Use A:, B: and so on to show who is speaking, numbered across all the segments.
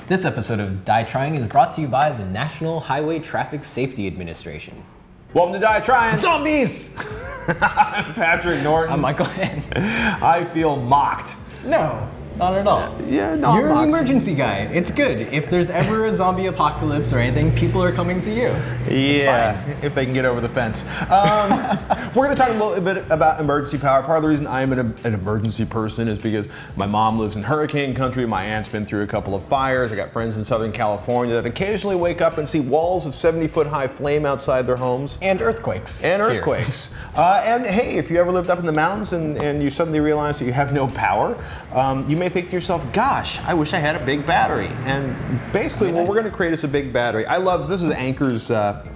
A: This episode of DIYTryin is brought to you by the National Highway Traffic Safety Administration.
B: Welcome to DIYTryin.
A: Zombies!
B: I'm Patrick Norton.
A: I'm Michael Henn.
B: I feel mocked.
A: No, not at all.
B: Yeah, no,
A: You're an emergency guy. It's good. If there's ever a zombie apocalypse or anything, people are coming to you.
B: Yeah, if they can get over the fence. We're going to talk a little bit about emergency power. Part of the reason I'm an emergency person is because my mom lives in hurricane country. My aunt's been through a couple of fires. I got friends in Southern California that occasionally wake up and see walls of 70-foot high flame outside their homes.
A: And earthquakes.
B: And earthquakes. And hey, if you ever lived up in the mountains and you suddenly realize that you have no power, you may think to yourself, gosh, I wish I had a big battery. And basically what we're going to create is a big battery. I love, this is Anker's,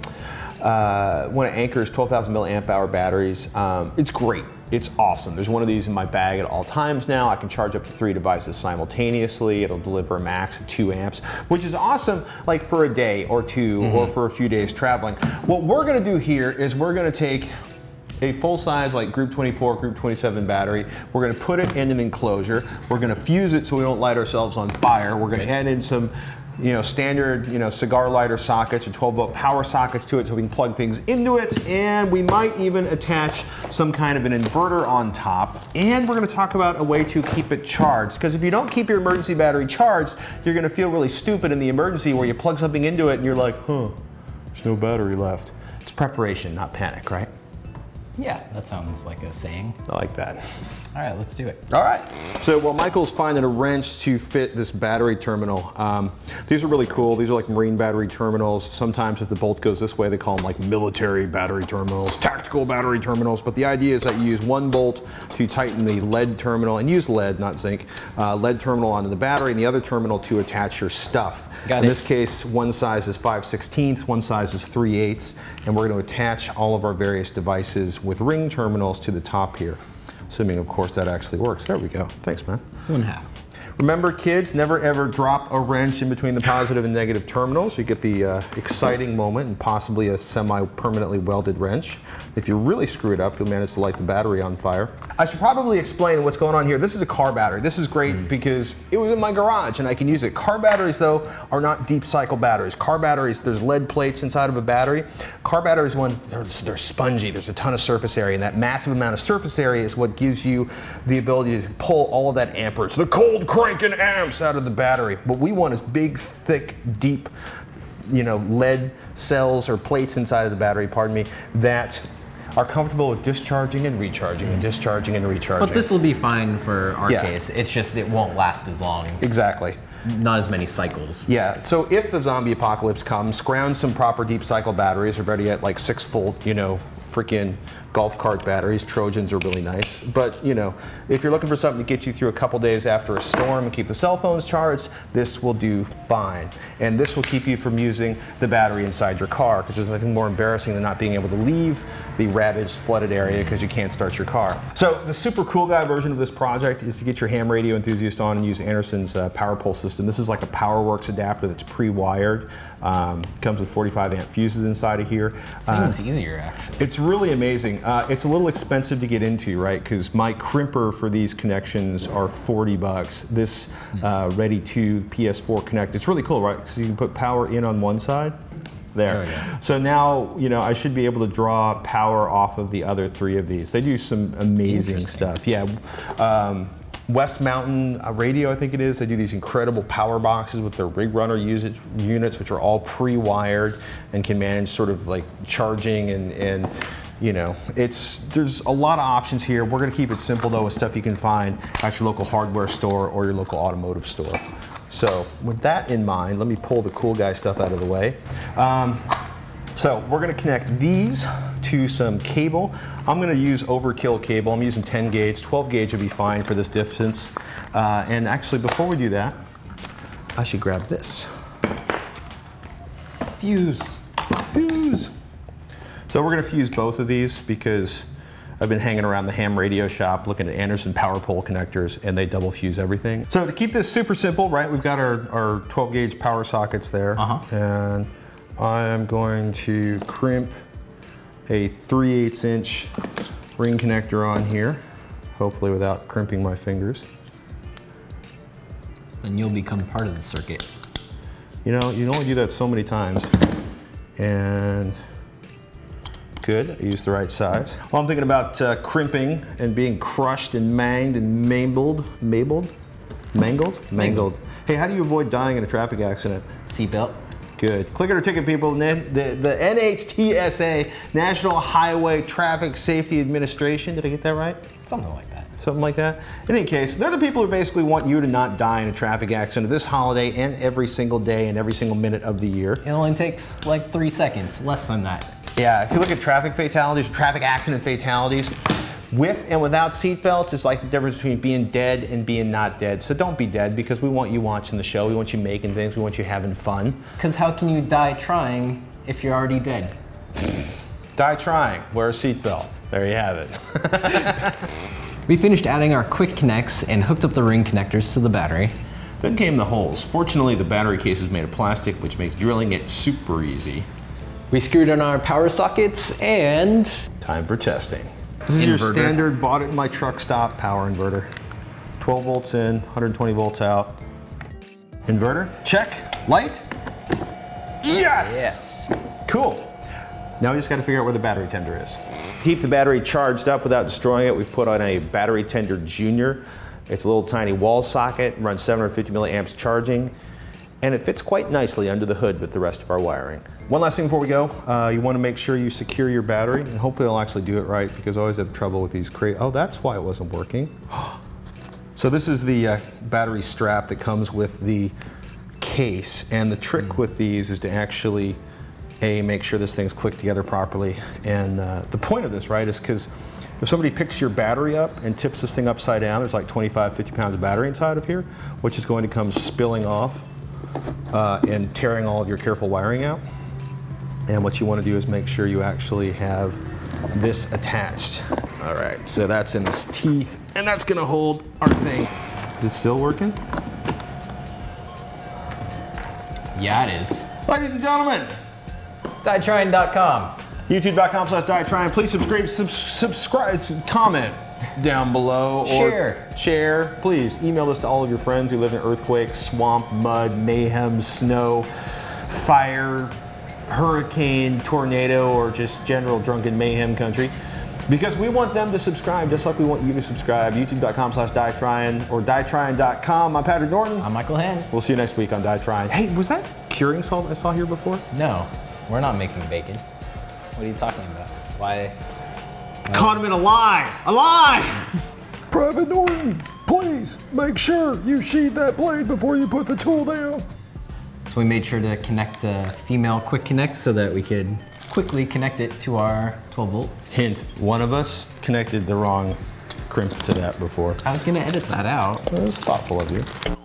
B: one of Anker's 12,000 milliamp hour batteries. It's great. It's awesome. There's one of these in my bag at all times now. I can charge up to 3 devices simultaneously. It'll deliver a max of 2 amps, which is awesome like for a day or two or for a few days traveling. What we're going to do here is we're going to take a full-size like Group 24, Group 27 battery. We're going to put it in an enclosure. We're going to fuse it so we don't light ourselves on fire. We're going to add in some standard, cigar lighter sockets or 12-volt power sockets to it so we can plug things into it, and we might even attach some kind of an inverter on top. And we're going to talk about a way to keep it charged, because if you don't keep your emergency battery charged, you're going to feel really stupid in the emergency where you plug something into it and you're like, there's no battery left. It's preparation, not panic, right?
A: Yeah, that sounds like a saying.
B: I like that.
A: All right, let's do it.
B: All right. So while Michael's finding a wrench to fit this battery terminal, these are really cool. These are like marine battery terminals. Sometimes if the bolt goes this way, they call them like military battery terminals, tactical battery terminals. But the idea is that you use one bolt to tighten the lead terminal, and use lead, not zinc, lead terminal onto the battery, and the other terminal to attach your stuff. In this case, one size is 5/16, one size is 3/8, and we're going to attach all of our various devices with ring terminals to the top here. Assuming, of course, that actually works. There we go. Thanks, man.
A: 1/2.
B: Remember, kids, never ever drop a wrench in between the positive and negative terminals. You get the exciting moment and possibly a semi-permanently welded wrench. If you really screw it up, you'll manage to light the battery on fire. I should probably explain what's going on here. This is a car battery. This is great because it was in my garage and I can use it. Car batteries, though, are not deep cycle batteries. Car batteries, there's lead plates inside of a battery. Car batteries, they're spongy. There's a ton of surface area, and that massive amount of surface area is what gives you the ability to pull all of that amperage, the cold cranking amps out of the battery. What we want is big, thick, deep, lead cells or plates inside of the battery, pardon me, that are comfortable with discharging and recharging and discharging and recharging.
A: But this will be fine for our case. It's just it won't last as long.
B: Exactly.
A: Not as many cycles.
B: Yeah, so if the zombie apocalypse comes, scrounge some proper deep cycle batteries. We're already at like 6-volt, freaking golf cart batteries. Trojans are really nice. But, if you're looking for something to get you through a couple days after a storm and keep the cell phones charged, this will do fine. And this will keep you from using the battery inside your car, because there's nothing more embarrassing than not being able to leave the ravaged, flooded area because you can't start your car. So the super cool guy version of this project is to get your ham radio enthusiast on and use Anderson's power pole system. This is like a PowerWorks adapter that's pre-wired. Comes with 45 amp fuses inside of here.
A: Seems easier, actually.
B: It's really amazing. It's a little expensive to get into, right? Because my crimper for these connections are $40. This Ready to PS4 Connect, it's really cool, right? Because you can put power in on one side. There. So now, I should be able to draw power off of the other 3 of these. They do some amazing stuff. Yeah. West Mountain Radio, I think it is. They do these incredible power boxes with their rig runner units, which are all pre-wired and can manage sort of like charging and there's a lot of options here. We're going to keep it simple though with stuff you can find at your local hardware store or your local automotive store. So with that in mind, let me pull the cool guy stuff out of the way. So we're going to connect these to some cable. I'm going to use overkill cable. I'm using 10 gauge. 12 gauge would be fine for this distance. And actually, before we do that, I should grab this. Fuse. Fuse. So we're going to fuse both of these because I've been hanging around the ham radio shop looking at Anderson power pole connectors, and they double fuse everything. So to keep this super simple, right, we've got our 12 gauge power sockets there. And I am going to crimp a 3/8 inch ring connector on here, hopefully without crimping my fingers.
A: And you'll become part of the circuit.
B: You know, you only do that so many times. And good, I used the right size. Well, I'm thinking about crimping and being crushed and mangled and mangled. Hey, how do you avoid dying in a traffic accident?
A: Seatbelt.
B: Good. Click it or ticket, people. The NHTSA, National Highway Traffic Safety Administration. Did I get that right?
A: Something like that.
B: Something like that. In any case, they're the people who basically want you to not die in a traffic accident this holiday and every single day and every single minute of the year.
A: It only takes like 3 seconds, less than that.
B: Yeah, if you look at traffic fatalities, traffic accident fatalities, with and without seatbelts, it's like the difference between being dead and being not dead. So don't be dead, because we want you watching the show, we want you making things, we want you having fun.
A: Because how can you die trying if you're already dead?
B: Die trying, wear a seatbelt. There you have it.
A: We finished adding our quick connects and hooked up the ring connectors to the battery.
B: Then came the holes. Fortunately, the battery case is made of plastic, which makes drilling it super easy.
A: We screwed in our power sockets and...
B: Time for testing. This is your standard, bought it in my truck stop power inverter. 12 volts in, 120 volts out. Inverter, check. Light. Yes!
A: Yes.
B: Cool. Now we just got to figure out where the battery tender is. To keep the battery charged up without destroying it, we've put on a battery tender junior. It's a little tiny wall socket, runs 750 milliamps charging, and it fits quite nicely under the hood with the rest of our wiring. One last thing before we go, you want to make sure you secure your battery, and hopefully I'll actually do it right, because I always have trouble with these oh, that's why it wasn't working. So this is the battery strap that comes with the case, and the trick with these is to actually make sure this thing's clicked together properly. And the point of this, right, is because if somebody picks your battery up and tips this thing upside down, there's like 25, 50 pounds of battery inside of here, which is going to come spilling off and tearing all of your careful wiring out. And what you want to do is make sure you actually have this attached. All right, so that's in this teeth, and that's gonna hold our thing. Is it still working?
A: Yeah, it is.
B: Ladies and gentlemen,
A: DIYTryin.com.
B: YouTube.com/DIYTryin. Please subscribe, comment down below. Or share. Please email this to all of your friends who live in earthquake, swamp, mud, mayhem, snow, fire, hurricane, tornado, or just general drunken mayhem country. Because we want them to subscribe just like we want you to subscribe. YouTube.com/DIYTryin or DIYTryin.com. I'm Patrick Norton.
A: I'm Michael Hand.
B: We'll see you next week on DIYTryin. Hey, was that curing salt I saw here before?
A: No, we're not making bacon. What are you talking about? Why?
B: Caught him in a lie! A lie! Private Norton, please make sure you sheathe that blade before you put the tool down.
A: So we made sure to connect a female quick connect so that we could quickly connect it to our 12 volts.
B: Hint, one of us connected the wrong crimp to that before.
A: I was gonna edit that out.
B: That was thoughtful of you.